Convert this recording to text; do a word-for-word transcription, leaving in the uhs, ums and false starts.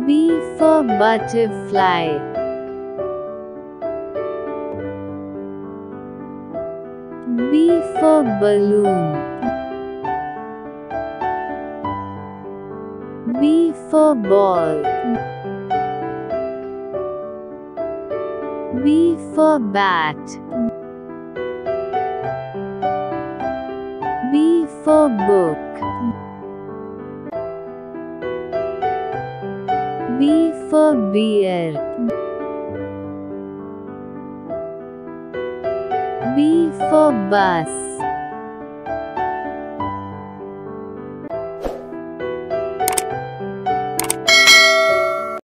B for butterfly. B for balloon. B for ball. B for bat. B for book. B for beer. B for bus.